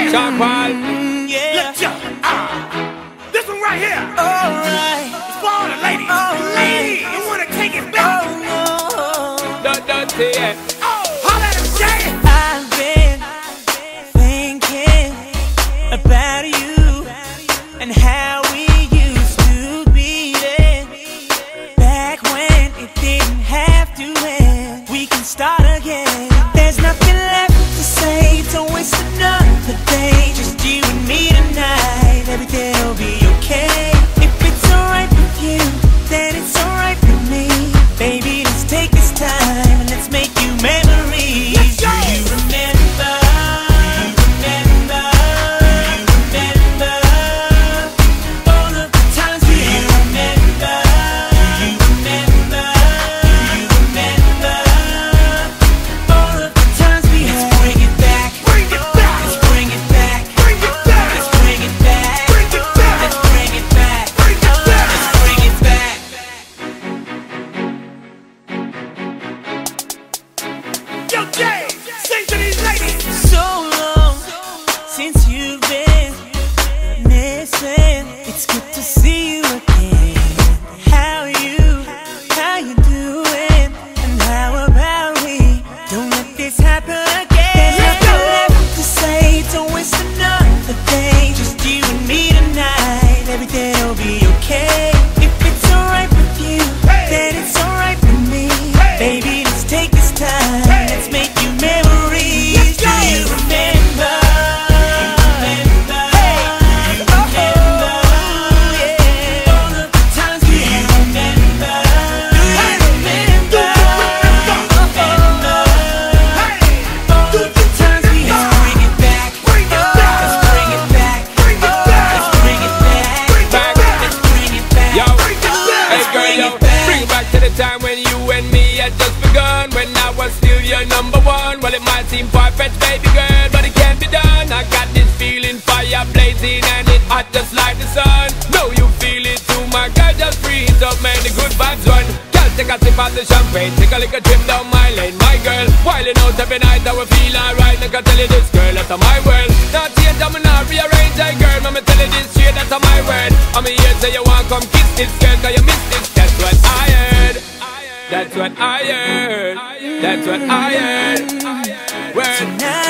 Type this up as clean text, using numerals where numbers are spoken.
Yeah. This one right here. Alright. It's for all the ladies. Ladies, you wanna take it back? Holla at him, Jay. I've been thinking about you and how we used to beat it back when it didn't have to end. We can start again. There's nothing left to say. Don't waste another day. Just you and me tonight. Everything'll be okay. If it's alright with you, then it's alright with me. Baby, let's take this time and let's make you memories. Do you remember? All of the times we remember? All of the times we had? Let's bring it back. Let's bring it back. Let's bring it back. Let's bring it back. Let's bring it back. Yo, Jay, sing to these ladies. So long since you've been missing. It's good to see you again. How you doing? And how about we don't let this happen again? There's nothing left to say. Don't waste another day. Just you and me tonight. Everything'll be okay. If it's alright with you, then it's alright with me. Baby, let's take this time. Let's make you memories. Do you remember? All of the times we remember. Do you remember? All of the times we had. Let's bring it back. Let's bring it back. Let's bring it back. Let's bring it back. Yo, hey girl, yo, bring it back to the time when you and me had just begun. When I was still your number one. Well, it might seem far-fetched, baby girl, but it can't be done. I got this feeling, fire blazing, and it hot just like the sun. Know you feel it too, my girl, just freeze up, man, the good vibes run. Girl, take a sip of the champagne, take a little trip down my lane. My girl, wildin' out every night, I will feel alright. Like I tell you this, girl, that's my world. Not change, I'm not rearrange, hey girl, I'ma tell you this straight, that's my word. I'm here, say you want come kiss this girl, cause you miss this, that's what I heard. That's what I heard. That's what I heard. Word. Tonight